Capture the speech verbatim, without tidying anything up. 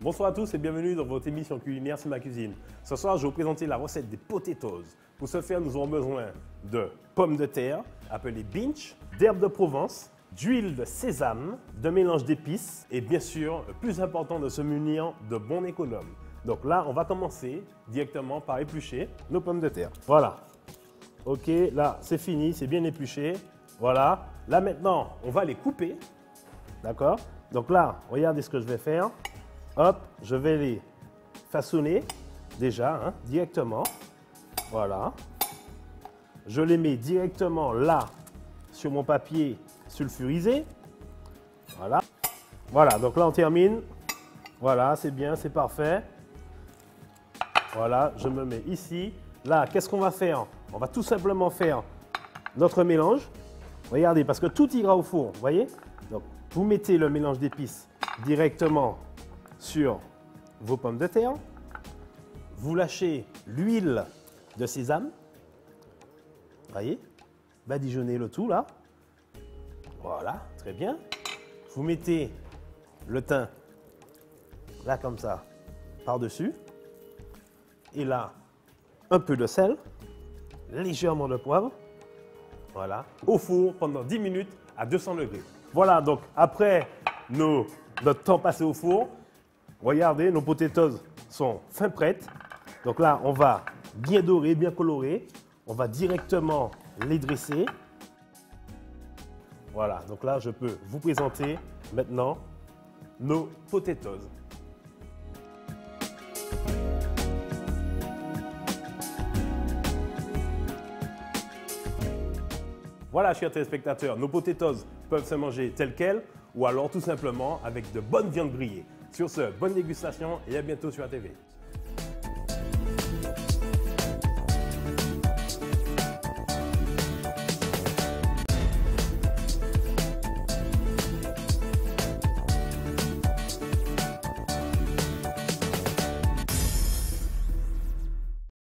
Bonsoir à tous et bienvenue dans votre émission culinaire C'est ma cuisine. Ce soir, je vais vous présenter la recette des potatoes. Pour ce faire, nous aurons besoin de pommes de terre, appelées binch, d'herbes de Provence, d'huile de sésame, de mélange d'épices et bien sûr, le plus important, de se munir de bons économes. Donc là, on va commencer directement par éplucher nos pommes de terre. Voilà. Ok, là, c'est fini, c'est bien épluché. Voilà. Là, maintenant, on va les couper. D'accord? Donc là, regardez ce que je vais faire. Hop, je vais les façonner déjà, hein, directement. Voilà. Je les mets directement là, sur mon papier sulfurisé. Voilà. Voilà, donc là, on termine. Voilà, c'est bien, c'est parfait. Voilà, je me mets ici. Là, qu'est-ce qu'on va faire? On va tout simplement faire notre mélange. Regardez, parce que tout ira au four, vous voyez? Donc, vous mettez le mélange d'épices directement sur vos pommes de terre. Vous lâchez l'huile de sésame. Voyez? Badigeonnez le tout là. Voilà, très bien. Vous mettez le thym là comme ça par-dessus. Et là, un peu de sel, légèrement de poivre. Voilà, au four pendant dix minutes à deux cents degrés. Voilà, donc après nos, notre temps passé au four, regardez, nos potatoes sont fin prêtes. Donc là, on va bien dorer, bien colorer. On va directement les dresser. Voilà, donc là, je peux vous présenter maintenant nos potatoes. Voilà, chers téléspectateurs, nos potatoes peuvent se manger telles quelles ou alors tout simplement avec de bonnes viandes grillées. Sur ce, bonne dégustation et à bientôt sur la T V.